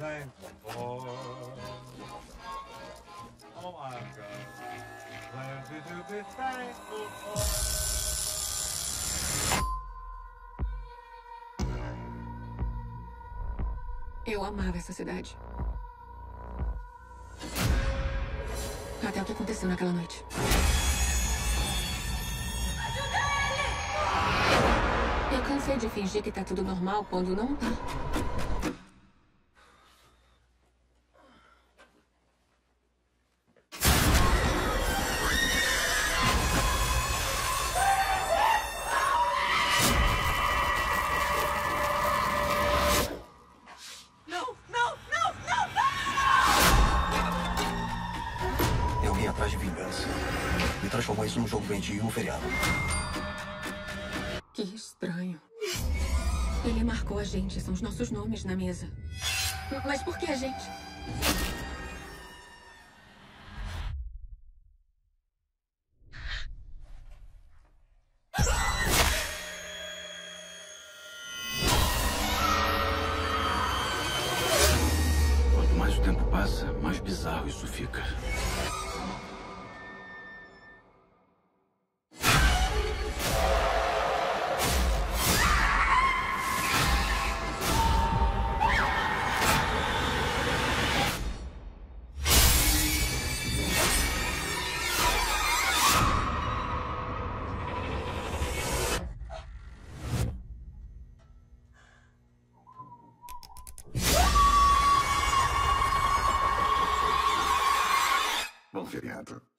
thankful for. Oh, I've got plenty to be thankful for. Eu amava essa cidade. Até o que aconteceu naquela noite. Eu cansei de fingir que tá tudo normal quando não tá. Eu vim atrás de vingança. E transformou isso num jogo doentio e um feriado. Que estranho. Ele marcou a gente, são os nossos nomes na mesa. Mas por que a gente? Quanto mais o tempo passa, mais bizarro isso fica. Bom feriado.